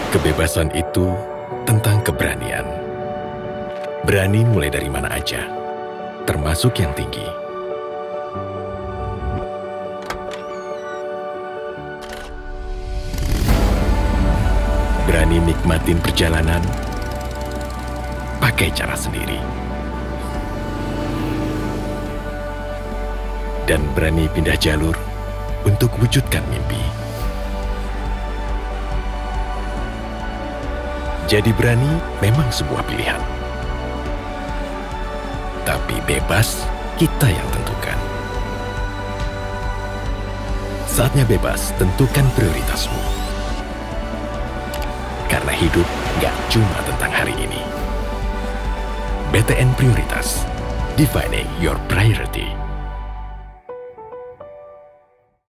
Kebebasan itu tentang keberanian. Berani mulai dari mana aja, termasuk yang tinggi. Berani nikmatin perjalanan, pakai cara sendiri. Dan berani pindah jalur untuk wujudkan mimpi. Jadi berani memang sebuah pilihan. Tapi bebas, kita yang tentukan. Saatnya bebas, tentukan prioritasmu. Karena hidup gak cuma tentang hari ini. BTN Prioritas, defining your priority.